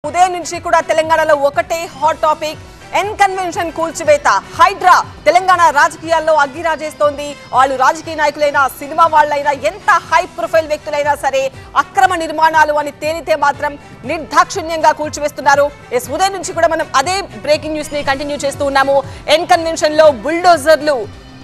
ఉదయం నుంచి కూడా తెలంగాణలో ఒకటే హాట్ టాపిక్ ఎన్ కన్వెన్షన్ కూల్చివేత హైడ్రా తెలంగాణ రాజకీయాల్లో అగ్గిరాజేస్తోంది. వాళ్ళు రాజకీయ నాయకులైనా సినిమా వాళ్ళైనా ఎంత హై ప్రొఫైల్ వ్యక్తులైనా సరే అక్రమ నిర్మాణాలు అని తేలితే మాత్రం నిర్దాక్షిణ్యంగా కూల్చివేస్తున్నారు. ఉదయం నుంచి కూడా మనం అదే బ్రేకింగ్ న్యూస్ ని కంటిన్యూ చేస్తూ ఉన్నాము. ఎన్ కన్వెన్షన్ లో బుల్డోజర్లు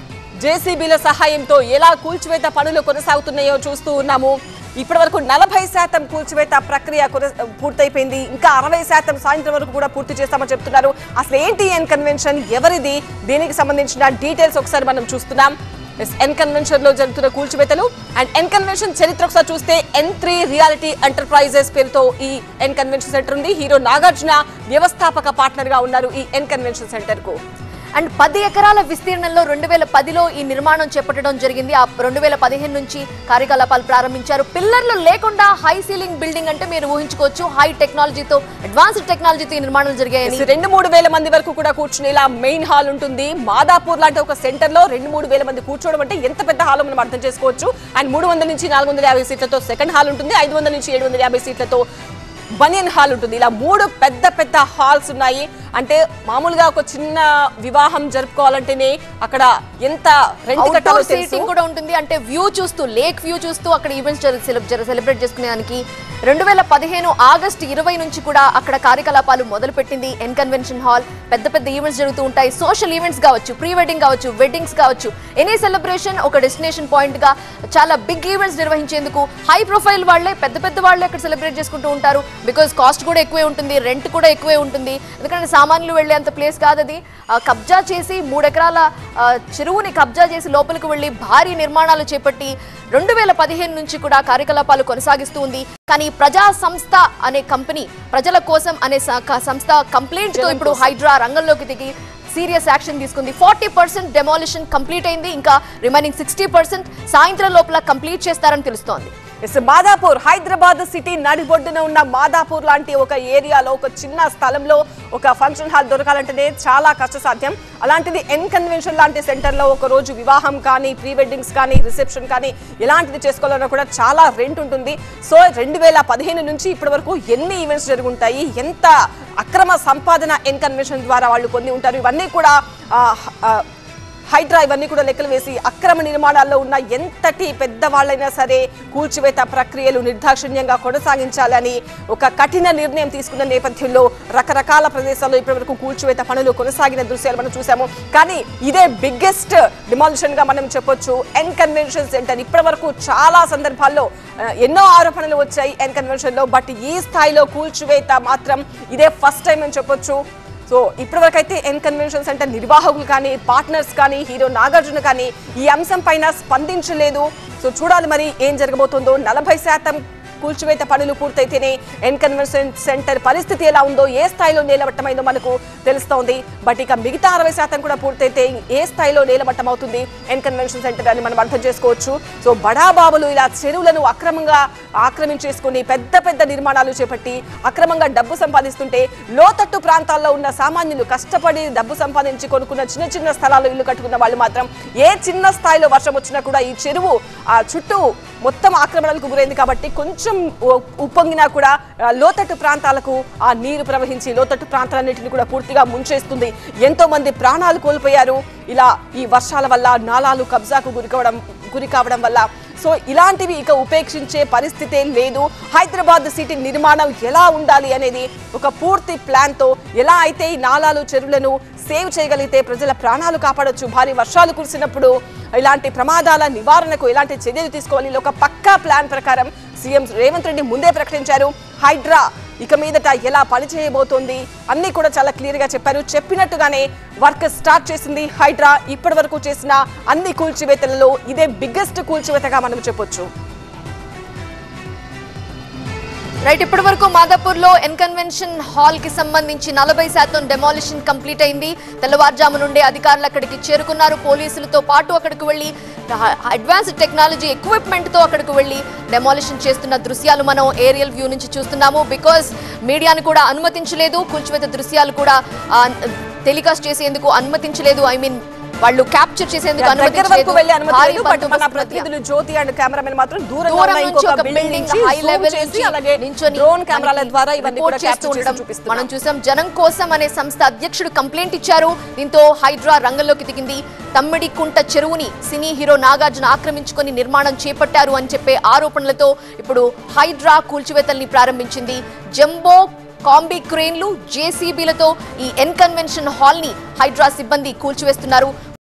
జేసీబీల సహాయంతో ఎలా కూల్చివేత పనులు కొనసాగుతున్నాయో చూస్తూ ఉన్నాము. ఇప్పటి వరకు 40% కూల్చివేత ప్రక్రియ పూర్తయిపోయింది. ఇంకా 60% సాయంత్రం వరకు కూడా పూర్తి చేస్తామని చెప్తున్నారు. అసలు ఏంటి ఎన్ కన్వెన్షన్, ఎవరిది, దీనికి సంబంధించిన డీటెయిల్స్ ఒకసారి మనం చూస్తున్నాం. ఎన్ కన్వెన్షన్ లో జరుగుతున్న కూల్చివేతలు అండ్ ఎన్ కన్వెన్షన్ చరిత్ర ఒకసారి చూస్తే N3 రియాలిటీ ఎంటర్ప్రైజెస్ పేరుతో ఈ ఎన్ కన్వెన్షన్ సెంటర్ ఉంది. హీరో నాగార్జున వ్యవస్థాపక పార్ట్నర్ గా ఉన్నారు ఈ ఎన్ కన్వెన్షన్ సెంటర్ కు. అండ్ 10 ఎకరాల విస్తీర్ణంలో 2010లో ఈ నిర్మాణం చేపట్టడం జరిగింది. ఆ 2015 నుంచి కార్యకలాపాలు ప్రారంభించారు. పిల్లర్లు లేకుండా హై సీలింగ్ బిల్డింగ్ అంటే మీరు ఊహించుకోవచ్చు. హై టెక్నాలజీతో, అడ్వాన్స్డ్ టెక్నాలజీతో ఈ నిర్మాణాలు జరిగాయని. 2-3 వేల మంది వరకు కూడా కూర్చునేలా మెయిన్ హాల్ ఉంటుంది. మాదాపూర్ లాంటి ఒక సెంటర్ లో 2-3 వేల మంది కూర్చోవడం అంటే ఎంత పెద్ద హాల్ మనం అర్థం చేసుకోవచ్చు. అండ్ 300 నుంచి 450 సీట్లతో సెకండ్ హాల్ ఉంటుంది. 500 నుంచి 750 సీట్లతో బనియన్ హాల్ ఉంటుంది. ఇలా 3 పెద్ద పెద్ద హాల్స్ ఉన్నాయి. అంటే మామూలుగా ఒక చిన్న వివాహం జరుపుకోవాలంటేనే అక్కడ ఎంత రెంట్ కట్టాలో సీటింగ్ కూడా ఉంటుంది. అంటే వ్యూ చూస్తూ, లేక్ వ్యూ చూస్తూ అక్కడ ఈవెంట్స్ సెలబ్రేట్ చేసుకునేదానికి 2015 ఆగస్టు 20 నుంచి కూడా అక్కడ కార్యకలాపాలు మొదలు పెట్టింది ఎన్ కన్వెన్షన్ హాల్. పెద్ద పెద్ద ఈవెంట్స్ జరుగుతూ ఉంటాయి. సోషల్ ఈవెంట్స్ కావచ్చు, ప్రీ వెడ్డింగ్ కావచ్చు, వెడ్డింగ్స్ కావచ్చు, ఎనీ సెలబ్రేషన్ ఒక డెస్టినేషన్ పాయింట్ గా చాలా బిగ్ ఈవెంట్స్ నిర్వహించేందుకు హై ప్రొఫైల్ వాళ్లే, పెద్ద పెద్ద వాళ్లే అక్కడ సెలబ్రేట్ చేసుకుంటూ ఉంటారు. బికాస్ కాస్ట్ కూడా ఎక్కువే ఉంటుంది, రెంట్ కూడా ఎక్కువే ఉంటుంది. ఎందుకంటే సామాన్యులు వెళ్లే అంత ప్లేస్ కాదు అది. కబ్జా చేసి 3 ఎకరాల చెరువుని కబ్జా చేసి లోపలికి వెళ్లి భారీ నిర్మాణాలు చేపట్టి 2015 నుంచి కూడా కార్యకలాపాలు కొనసాగిస్తూ ఉంది. కానీ ప్రజా సంస్థ అనే కంపెనీ, ప్రజల కోసం అనే సంస్థ కంప్లైంట్ తో ఇప్పుడు హైడ్రా రంగంలోకి దిగి సీరియస్ యాక్షన్ తీసుకుంది. 40% డెమాలిషన్ కంప్లీట్ అయింది. ఇంకా రిమైనింగ్ 60% సాయంత్రం లోపల కంప్లీట్ చేస్తారని తెలుస్తోంది. మాదాపూర్, హైదరాబాద్ సిటీ నడిబొడ్డున ఉన్న మాదాపూర్ లాంటి ఒక ఏరియాలో, ఒక చిన్న స్థలంలో ఒక ఫంక్షన్ హాల్ దొరకాలంటేనే చాలా కష్టసాధ్యం. అలాంటిది ఎన్ కన్వెన్షన్ లాంటి సెంటర్లో ఒక రోజు వివాహం కానీ, ప్రీ వెడ్డింగ్స్ కానీ, రిసెప్షన్ కానీ ఎలాంటిది చేసుకోవాలన్నా కూడా చాలా రెంట్ ఉంటుంది. సో 2015 నుంచి ఇప్పటి వరకు ఎన్ని ఈవెంట్స్ జరుగుంటాయి, ఎంత అక్రమ సంపాదన ఎన్ కన్వెన్షన్ ద్వారా వాళ్ళు పొంది ఉంటారు, ఇవన్నీ కూడా హైడ్రా ఇవన్నీ కూడా లెక్కలు వేసి అక్రమ నిర్మాణాల్లో ఉన్న ఎంతటి పెద్దవాళ్ళైనా సరే కూల్చివేత ప్రక్రియలు నిర్దాక్షిణ్యంగా కొనసాగించాలని ఒక కఠిన నిర్ణయం తీసుకున్న నేపథ్యంలో రకరకాల ప్రదేశాల్లో ఇప్పటివరకు కూల్చివేత పనులు కొనసాగిన దృశ్యాలు మనం చూసాము. కానీ ఇదే బిగ్గెస్ట్ డిమాలిషన్ గా మనం చెప్పొచ్చు ఎన్ కన్వెన్షన్ సెంటర్. ఇప్పటి వరకు చాలా సందర్భాల్లో ఎన్నో ఆరోపణలు వచ్చాయి ఎన్ కన్వెన్షన్ లో, బట్ ఈ స్థాయిలో కూల్చివేత మాత్రం ఇదే ఫస్ట్ టైం అని చెప్పొచ్చు. సో ఇప్పటివరకు అయితే ఎన్ కన్వెన్షన్ సెంటర్ నిర్వాహకులు కానీ, పార్ట్నర్స్ కానీ, హీరో నాగార్జున కానీ ఈ అంశం పైన స్పందించలేదు. సో చూడాలి మరి ఏం జరగబోతుందో. 40% కూల్చివేత పనులు పూర్తయితేనే ఎన్ కన్వెన్షన్ సెంటర్ పరిస్థితి ఎలా ఉందో, ఏ స్థాయిలో నేలమట్టమైందో మనకు తెలుస్తోంది. బట్ ఇక మిగతా 60% కూడా పూర్తయితే ఏ స్థాయిలో నేలమట్టం అవుతుంది ఎన్ కన్వెన్షన్ సెంటర్ అని మనం అర్థం చేసుకోవచ్చు. సో బడాబాబులు ఇలా చెరువులను అక్రమంగా ఆక్రమించేసుకుని పెద్ద పెద్ద నిర్మాణాలు చేపట్టి అక్రమంగా డబ్బు సంపాదిస్తుంటే, లోతట్టు ప్రాంతాల్లో ఉన్న సామాన్యులు కష్టపడి డబ్బు సంపాదించి కొనుక్కున్న చిన్న చిన్న స్థలాల్లో ఇల్లు కట్టుకున్న వాళ్ళు మాత్రం ఏ చిన్న స్థాయిలో వర్షం వచ్చినా కూడా ఈ చెరువు చుట్టూ మొత్తం ఆక్రమణలకు గురైంది కాబట్టి కొంచెం ఉప్పొంగినా కూడా లోతట్టు ప్రాంతాలకు ఆ నీరు ప్రవహించి లోతట్టు ప్రాంతాలన్నింటినీ కూడా పూర్తిగా ముంచేస్తుంది. ఎంతో మంది ప్రాణాలు కోల్పోయారు ఇలా ఈ వర్షాల వల్ల, నాలాలు కబ్జాకు గురి కావడం వల్ల. సో ఇలాంటివి ఇక ఉపేక్షించే పరిస్థితే లేదు. హైదరాబాద్ సిటీ నిర్మాణం ఎలా ఉండాలి అనేది ఒక పూర్తి ప్లాన్తో, ఎలా అయితే ఈ నాలాలు, చెరువులను సేవ్ చేయగలిగితే ప్రజల ప్రాణాలు కాపాడొచ్చు, భారీ వర్షాలు కురిసినప్పుడు ఇలాంటి ప్రమాదాల నివారణకు ఎలాంటి చర్యలు తీసుకోవాలి, ఒక పక్కా ప్లాన్ ప్రకారం సీఎం రేవంత్ రెడ్డి ముందే ప్రకటించారు. హైడ్రా ఇక మీదట ఎలా పనిచేయబోతోంది అన్నీ కూడా చాలా క్లియర్ గా చెప్పారు. చెప్పినట్టుగానే వర్క్ స్టార్ట్ చేసింది హైడ్రా. ఇప్పటి వరకు చేసిన అన్ని కూల్చివేతలలో ఇదే బిగ్గెస్ట్ కూల్చివేతగా మనం చెప్పొచ్చు. రైట్, ఇప్పటి వరకు మాదాపూర్ లో ఎన్ కన్వెన్షన్ హాల్ కి సంబంధించి 40% డెమాలిషన్ కంప్లీట్ అయింది. తెల్లవారుజాము నుండి అధికారులు అక్కడికి చేరుకున్నారు. పోలీసులతో పాటు అక్కడికి వెళ్లి అడ్వాన్స్డ్ టెక్నాలజీ ఎక్విప్మెంట్ తో అక్కడికి వెళ్లి డెమాలిషన్ చేస్తున్న దృశ్యాలు మనం ఏరియల్ వ్యూ నుంచి చూస్తున్నాము. బికాస్ మీడియాని కూడా అనుమతించలేదు, కూల్చివేత దృశ్యాలు కూడా టెలికాస్ట్ చేసేందుకు అనుమతించలేదు. వాళ్ళు క్యాప్చర్ చేసేందుకు దగ్గర వరకు వెళ్ళే అనుమతి భారీ లేదు. బట్ మన బందోబస్తు ప్రతినిధులు జ్యోతి అండ్ కెమెరామెన్ మాత్రం దూరం దూరంగా ఉన్న నుంచి ఇంకొక ఒక బిల్డింగ్ బిల్డింగ్ నుంచి హై zoom లెవెల్ చేసి నుంచి అలాగే నించొని డ్రోన్ కెమెరాల ద్వారా ఇవన్నీ కూడా రిపోర్ట్ చేస్తూ క్యాప్చర్ చేసి ఉండడం చూపిస్తున్నారు. మనం చూసాం. జనం కోసం అనే సంస్థ అధ్యక్షుడు కంప్లైంట్ ఇచ్చారు. దీంతో హైడ్రా రంగంలోకి దిగింది. తమ్మిడికుంట చెరువుని సినీ హీరో నాగార్జున ఆక్రమించుకొని నిర్మాణం చేపట్టారు అని చెప్పే ఆరోపణలతో ఇప్పుడు హైడ్రా కూల్చివేతల్ని ప్రారంభించింది. జంబో కాంబీ క్రేన్లు జేసీబీలతో ఈ ఎన్ కన్వెన్షన్ హాల్ ని హైడ్రా సిబ్బంది కూల్చివేస్తున్నారు.